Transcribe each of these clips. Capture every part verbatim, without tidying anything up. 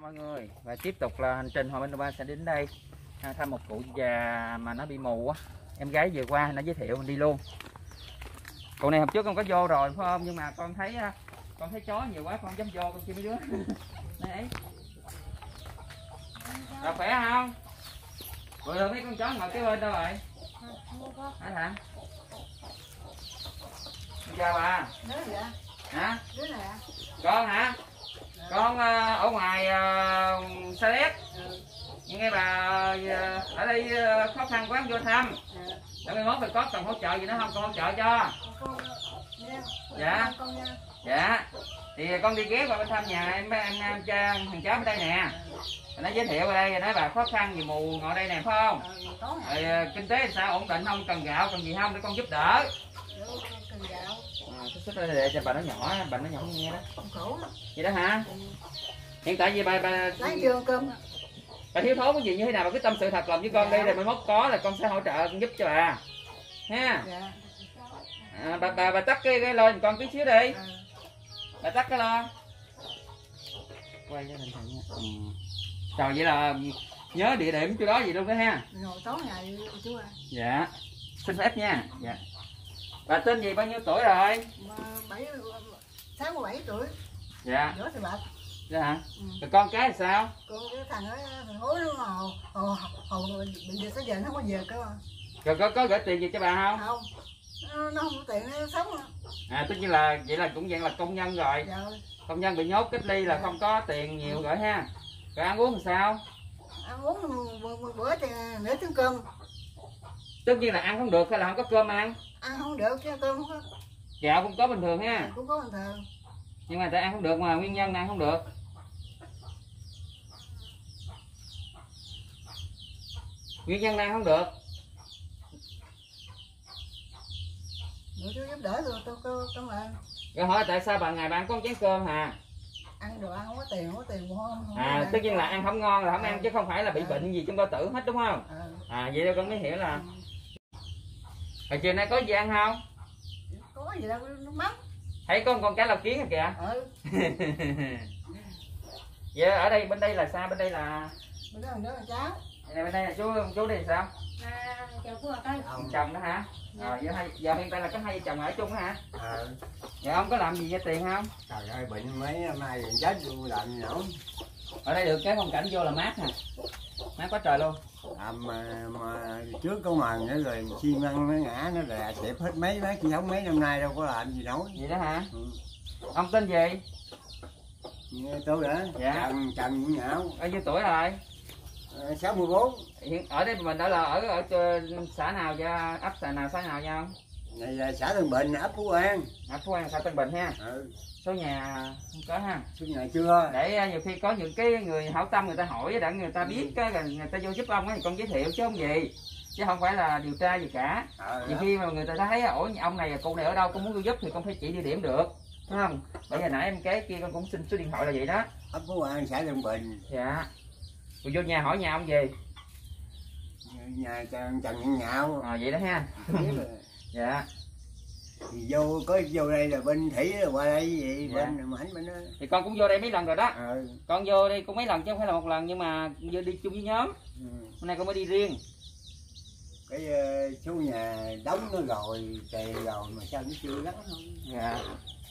mọi người, và tiếp tục là hành trình Hòa Minh Ba sẽ đến đây thăm một cụ già mà nó bị mù á. Em gái vừa qua nó giới thiệu mình đi luôn. Cụ này hôm trước con có vô rồi phải không, nhưng mà con thấy con thấy chó nhiều quá con không dám vô, con chưa mấy đứa. Đấy. Rồi khỏe không? Rồi mấy con chó ngồi kế bên đâu rồi? Hả thằng? Chào bà. Hả? Con hả? Con uh, ở ngoài uh, Sa Đéc. Nghe bà uh, ở đây uh, khó khăn quá vô thăm. Để mai mốt phải có cần hỗ trợ gì nữa không? Con hỗ trợ cho. Dạ. Dạ. Thì con đi ghé qua bên thăm nhà em em, em cha thằng cháu ở đây nè. Nó giới thiệu ở đây, nói bà khó khăn gì mù ngồi đây nè phải không? Rồi, uh, kinh tế sao ổn định không? Cần gạo cần gì không để con giúp đỡ. Sức đây để cho bà nó nhỏ, bà nó nhỏ không nghe đó. Vậy đó hả? Hiện tại gì bà bà lấy chưa cơm? Bà thiếu thốn cái gì như thế nào bà cứ tâm sự thật lòng với con đi, rồi mai mốt có là con sẽ hỗ trợ con giúp cho bà. Ha. À, bà bà bà tắt cái cái lên con tí xíu đi. Bà tắt cái lo. Quay cho mình thằng nha. Ừ. Rồi vậy là nhớ địa điểm chỗ đó gì luôn đó ha. Rồi tối ngày chú ơi. Dạ. Xin phép nha. Dạ. Bà tên gì bao nhiêu tuổi rồi? sáu mươi bảy tuổi. Dạ. Rửa thì bạch. Dạ hả? Ừ. Rồi con cái thì sao? Con cái thằng ấy thằng hối nó hồ hồ hồ bị được tới giờ nó không có về cơ mà. Rồi có có gửi tiền gì cho bà không? Không. Nó, nó không có tiền nó sống nữa. À tất nhiên là vậy là cũng dạng là công nhân rồi. Dạ. Công nhân bị nhốt cách ly là dạ. Không có tiền nhiều gửi ha. Rồi ăn uống thì sao? Ăn uống một bữa thì nửa tiếng cơm. Tất nhiên là ăn không được hay là không có cơm ăn? Ăn không được chứ cơm không có. Gạo cũng có bình thường ha. Cũng có bình thường. Nhưng mà tại ăn không được mà nguyên nhân ăn không được. Nguyên nhân ăn không được. Để chú giúp đỡ rồi tôi tôi cảm ơn. Rồi hỏi tại sao bà ngày bạn có một chén cơm hả? Ăn đồ ăn không có tiền, không có tiền không, không à tất nhiên là ăn không ngon là không à. Ăn chứ không phải là bị à. Bệnh gì trong bao tử hết đúng không? À, à vậy đâu con mới hiểu là. Ừ. Hồi chiều nay có gì ăn không? Có gì đâu, nước mắm. Thấy con con cá lau kiến kìa. Ừ. Vậy ở đây bên đây là sao? Bên đây là bên đó là cháu. Này bên đây là chú chú đây là sao? À, chồng của con. Ông chồng đó hả? Rồi giờ, hai, giờ hiện tại là có hai vợ chồng ở chung hả? Ờ. Dạ ông có làm gì ra tiền không? Trời ơi bệnh mấy mai rồi chết luôn làm gì nữa. Ở đây được cái phong cảnh vô là mát hả? Mát quá trời luôn. À, mà, mà trước có mần nữa rồi xi măng nó ngã nó rè xẹp hết mấy mấy chi không mấy năm nay đâu có làm gì nổi. Vậy đó hả? Ừ. Ông tên gì? Tôi hả? Dạ. Trần Trần Nguyễn Ngạo. Bao nhiêu tuổi rồi? À, sáu mươi bốn. Ở đây mình đã là ở ở, ở xã nào cho ấp xã nào xã nào nhau? Này là xã Tân Bình, ấp Phú An. Ấp Phú An xã Tân Bình ha. Ừ. Số nhà không có ha. Số nhà chưa. Để nhiều khi có những cái người hảo tâm người ta hỏi để người ta biết cái ừ. Người ta vô giúp ông ấy thì con giới thiệu chứ không gì. Chứ không phải là điều tra gì cả. Ừ, nhiều đó. Khi mà người ta thấy ủa ông này cô này ở đâu con muốn vô giúp thì con phải chỉ địa điểm được. Đúng không? Bởi vì nãy em cái kia con cũng xin số điện thoại là vậy đó. Ấp Phú An xã Tân Bình. Dạ. Rồi vô nhà hỏi nhà ông gì? Nhà Trần Trần Nguyễn Ngạo. À, vậy đó ha. Dạ. Thì vô có vô đây là bên Thủy rồi qua đây vậy. Dạ. Bên Mảnh bên đó. Thì con cũng vô đây mấy lần rồi đó. Ừ. Con vô đây cũng mấy lần chứ không phải là một lần, nhưng mà vô đi chung với nhóm. Ừ. Hôm nay con mới đi riêng. Cái uh, số nhà đóng nó rồi tiền rồi mà sao nó chưa lắm không? Dạ.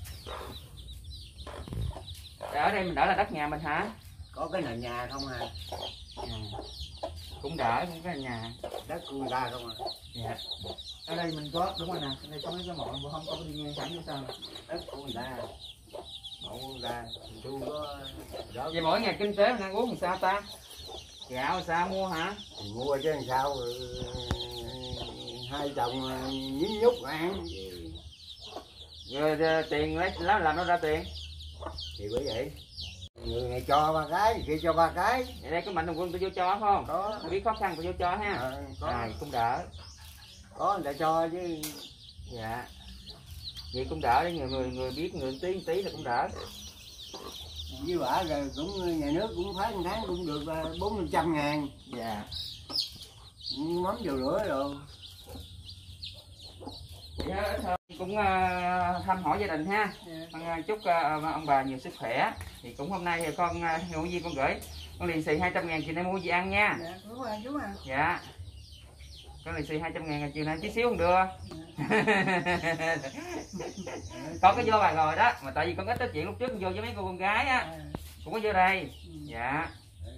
Ở đây mình đỡ là đất nhà mình hả? Có cái nền nhà không à? À. Cũng đỡ những cái nhà đất của người ta không à? Dạ. Ở đây mình có đúng rồi nè, ở đây có mấy cái mộ mà không có đi ngang thẳng như sao? Đất của người ta, mộ của người ta, tôi có. Đó. Vậy mỗi ngày kinh tế mình ăn uống thì sao ta? Gạo sao mua hả? Thì mua chứ làm sao? Hai chồng nhín nhúc ăn. Rồi, rồi tiền lấy làm làm nó ra tiền. Thì bởi vậy. Người này cho ba cái, kia cho ba cái. Vậy đây có mạnh thường quân tôi vô cho phải không? Có. Tôi biết khó khăn tôi vô cho ha. À, có. À, cũng đỡ. Có người ta cho chứ. Dạ. Vậy cũng đỡ để người người người biết người tí tí là cũng đỡ. Với bả rồi cũng nhà nước cũng phát một tháng cũng được bốn năm trăm ngàn. Dạ. Mắm dầu lửa rồi. Dạ, cũng uh, thăm hỏi gia đình ha. Dạ. Con chúc uh, ông bà nhiều sức khỏe. Thì cũng hôm nay thì con uh, Hữu Duyên con gửi con lì xì hai trăm ngàn, chị này mua gì ăn nha. Dạ, đúng rồi chú à. Dạ. Con lì xì hai trăm ngàn chiều nay tí xíu không đưa. Con có vô bài rồi đó, mà tại vì con ít nói chuyện lúc trước con vô với mấy cô con gái á, cũng có vô đây. Dạ.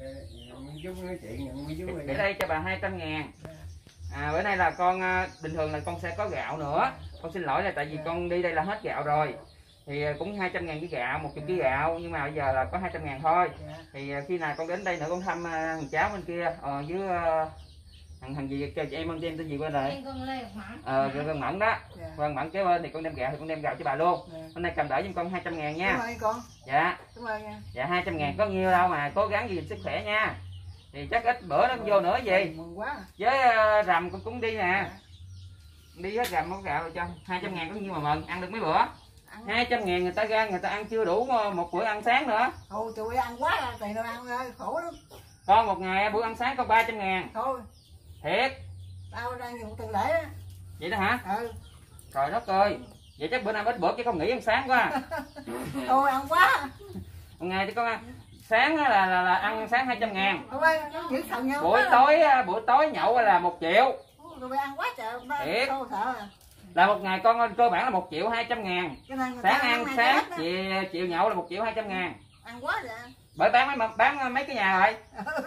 Để đây cho bà hai trăm ngàn. À, bữa nay là con bình thường là con sẽ có gạo nữa. Con xin lỗi là tại vì con đi đây là hết gạo rồi. Thì cũng hai trăm ngàn cái gạo, một chục ký gạo, nhưng mà bây giờ là có hai trăm ngàn thôi. Thì khi nào con đến đây nữa con thăm thằng cháu bên kia ờ, với thằng thằng gì cho chị em bên em tên gì bên này? Ờ, con Mẫn đó. Con Mẫn kế bên thì con đem gạo thì con đem gạo cho bà luôn. Hôm nay cầm đỡ giùm con hai trăm ngàn nha. Cảm ơn con. Dạ. Cảm ơn nha. Dạ hai trăm ngàn có nhiêu đâu mà cố gắng gìn sức khỏe nha. Thì chắc ít bữa nó vô nữa gì. Mừng quá. Với uh, rằm con cũng đi nè. Đi hết rằm có gạo rồi cho. hai trăm ngàn có nhiêu mà mừng, ăn được mấy bữa. hai trăm ngàn người ta ra người ta ăn chưa đủ một bữa ăn sáng nữa. Thôi tụi ăn quá tiền đâu ăn ơi, khổ lắm. Con một ngày bữa ăn sáng có ba trăm ngàn. Thôi. Thiệt. Tao đang dùng tiền lễ á. Vậy đó hả? Ừ. Trời đất ơi. Vậy chắc bữa nay ít bữa chứ không nghỉ ăn sáng quá. Thôi ăn quá. Một ngày thì con ăn sáng là, là, là ăn sáng hai trăm ngàn. Thôi giữ thằng nhau. Buổi tối buổi tối nhậu là một triệu. Tụi bay ăn quá trời. Thiệt. Thôi sợ à. Là một ngày con cơ bản là một triệu hai trăm ngàn. Sáng ăn sáng chiều, chiều nhậu là một triệu hai trăm ngàn. Ăn quá vậy. Bởi bán mấy bán mấy cái nhà rồi.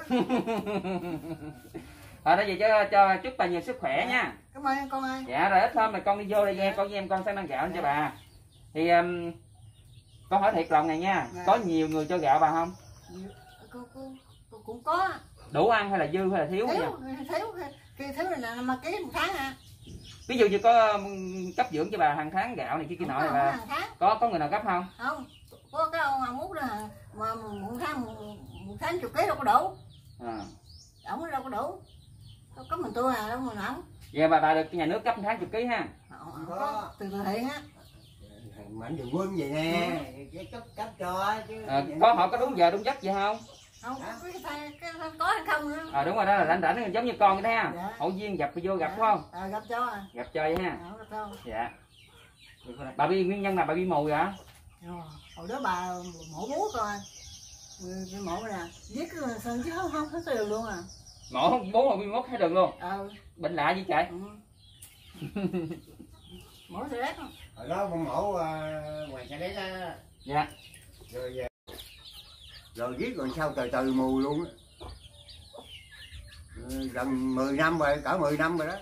Rồi đó vậy cho cho chúc bà nhiều sức khỏe nha. Cảm ơn con ơi. Dạ rồi ít hôm này con đi vô đây nghe con với em con sẽ mang gạo lên cho bà. Thì um, con hỏi thiệt lòng này nha, dạ. Có nhiều người cho gạo bà không? Cô, cô, cô cũng có. Đủ ăn hay là dư hay là thiếu? Thiếu, thiếu, thiếu, thiếu này là mà ký một tháng à. Ví dụ như có cấp dưỡng cho bà hàng tháng gạo này kia kia nọ này bà. Có có người nào cấp không? Không, có cái ông ông út đó mà một tháng một, một tháng chục ký đâu có đủ. À. Ổng đâu có đủ. Có mình tôi à đâu mà ổng. Vậy bà bà được nhà nước cấp một tháng chục ký ha? Không có, từ từ thiện á. Mạnh thường quân vậy nè, cái cấp cấp cho chứ. À, có họ có đúng giờ đúng giấc vậy không? Không, cái, cái, cái, có hay không nữa. À đúng rồi đó là rảnh rảnh giống như con cái ha. Dạ. Hậu duyên gặp vô gặp dạ. Phải không? À, gặp cho à. Gặp chơi ha. À, gặp cho. Dạ. Bà bị nguyên nhân là bà bị mù vậy? Rồi, hồi đó bà mổ bú rồi. Bị mổ nè, giết sơn chứ không không hết đường luôn à. Mổ bố mà bị mốt hết đường luôn. Ờ. Bệnh lạ gì trời? Ừ. Mổ xe đét không? Hồi đó con mổ uh, ngoài xe đét á. Dạ. Rồi rồi giết rồi sao từ từ mù luôn á. Gần mười năm rồi, cỡ mười năm rồi đó.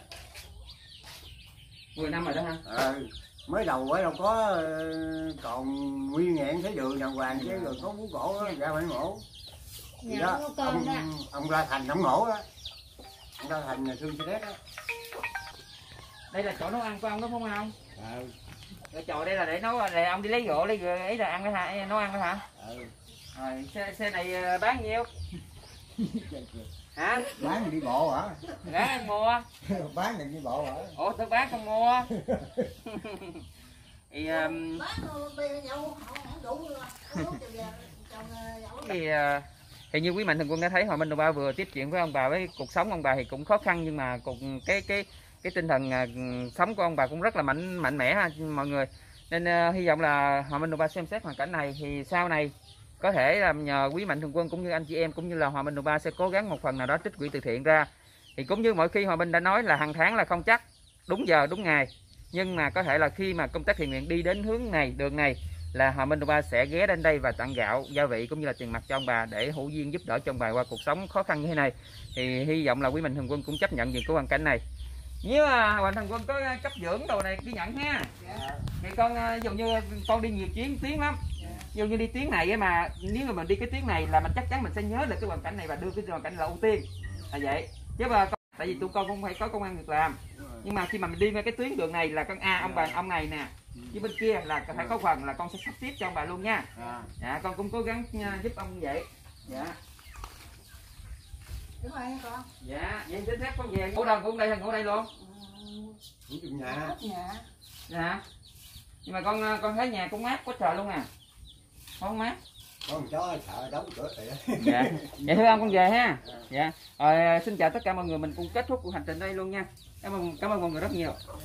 mười năm rồi đó ha. Ờ, mới đầu mới đâu có còn nguyên nghẹn thấy đường đàng hoàng chứ rồi có bú cổ đó, ra phải mổ. Thì đó, ông, ông ra thành ông mổ đó. Ông ra thành là thương xe đét đó. Đây là chỗ nấu ăn của ông đó phải không? Ờ. Cái chồi đây là để nấu, để ông đi lấy gỗ lấy ấy là ăn đó hả? Nấu ăn đó hả? Ừ. Rồi xe, xe này bán nhiêu? Hả? Bán đi bộ hả? Bán anh mua. Bán thì đi bộ hả? Ủa tôi bán không mua. Thì um, thì, uh, thì như quý mạnh thường quân đã thấy, Hòa Minh Đồng Ba vừa tiếp chuyện với ông bà, với cuộc sống ông bà thì cũng khó khăn, nhưng mà cùng cái cái cái tinh thần uh, sống của ông bà cũng rất là mạnh mạnh mẽ ha mọi người. Nên uh, hy vọng là Hòa Minh Đồng Ba xem xét hoàn cảnh này thì sau này có thể là nhờ quý mạnh thường quân cũng như anh chị em cũng như là Hòa Minh Đồng Ba sẽ cố gắng một phần nào đó trích quỹ từ thiện ra. Thì cũng như mỗi khi Hòa Minh đã nói là hàng tháng là không chắc đúng giờ đúng ngày, nhưng mà có thể là khi mà công tác thiện nguyện đi đến hướng này đường này là Hòa Minh Đồng Ba sẽ ghé đến đây và tặng gạo gia vị cũng như là tiền mặt cho ông bà để hữu duyên giúp đỡ cho ông bà qua cuộc sống khó khăn như thế này. Thì hy vọng là quý mạnh thường quân cũng chấp nhận những cái hoàn cảnh này. Nếu mà mạnh thường quân có cấp dưỡng đồ này ghi nhận ha. Yeah. Thì con ví dụ như con đi nhiều chuyến tuyến lắm. Yeah. Ví dụ như đi tuyến này mà nếu mà mình đi cái tuyến này là mình chắc chắn mình sẽ nhớ được cái hoàn cảnh này và đưa cái hoàn cảnh là ưu tiên. Là vậy. Chứ mà tại vì tụi con cũng phải có công ăn việc làm. Nhưng mà khi mà mình đi qua cái tuyến đường này là con a à, ông bà ông này nè, với bên kia là phải có phần là con sẽ sắp xếp cho ông bà luôn nha. Dạ con cũng cố gắng giúp ông như vậy. Dạ. Đúng rồi con. Dạ, vậy xin phép con về. Ngủ đâu cũng đây hay ngủ đây luôn? Ngủ trong nhà. Dạ. Nhưng mà con con thấy nhà cũng mát quá trời luôn à. Không mát. Con chó sợ đóng cửa kìa. Dạ. Vậy thưa ông con về ha. Dạ. Rồi xin chào tất cả mọi người, mình cũng kết thúc cuộc hành trình đây luôn nha. Cảm ơn cảm ơn mọi người rất nhiều.